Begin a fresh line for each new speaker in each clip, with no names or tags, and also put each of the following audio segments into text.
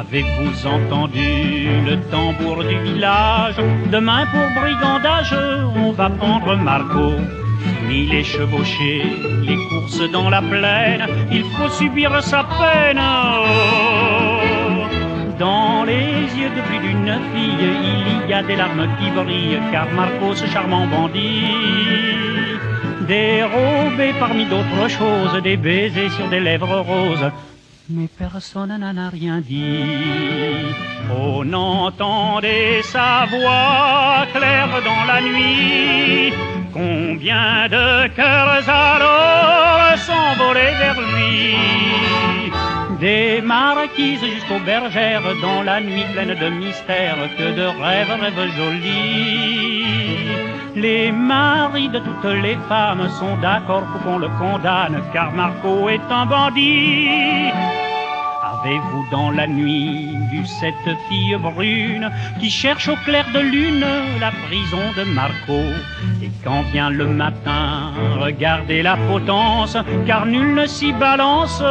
Avez-vous entendu le tambour du village? Demain pour brigandage, on va prendre Marco. Fini les chevauchés, les courses dans la plaine, il faut subir sa peine. Dans les yeux de plus d'une fille, il y a des larmes qui brillent, car Marco, ce charmant bandit, dérobé parmi d'autres choses, des baisers sur des lèvres roses. Mais personne n'en a rien dit. On entendait sa voix claire dans la nuit. Combien de cœurs alors s'envolaient vers lui. Des marquises jusqu'aux bergères, dans la nuit pleine de mystères, que de rêves, rêves jolis. Les maris de toutes les femmes sont d'accord pour qu'on le condamne, car Marco est un bandit. Avez-vous dans la nuit vu cette fille brune qui cherche au clair de lune la prison de Marco? Et quand vient le matin, regardez la potence, car nul ne s'y balance.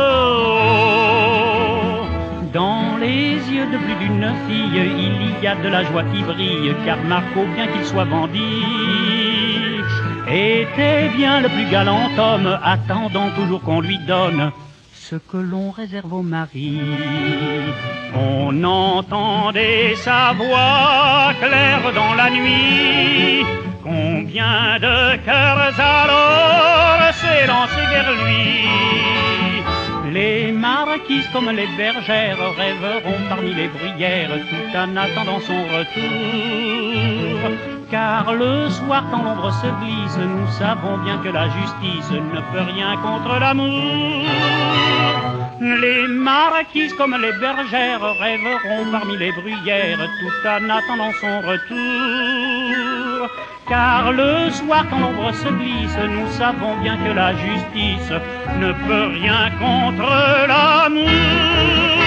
Dans les yeux de plus d'une fille, il y a de la joie qui brille, car Marco, bien qu'il soit bandit, était bien le plus galant homme, attendant toujours qu'on lui donne ce que l'on réserve aux maris. On entendait sa voix claire dans la nuit. Combien de cœurs alors s'élançaient vers lui. Les marquises comme les bergères rêveront parmi les bruyères, tout en attendant son retour. Car le soir quand l'ombre se glisse, nous savons bien que la justice ne peut rien contre l'amour. Les marquises comme les bergères rêveront parmi les bruyères, tout en attendant son retour. Car le soir quand l'ombre se glisse, nous savons bien que la justice ne peut rien contre l'amour.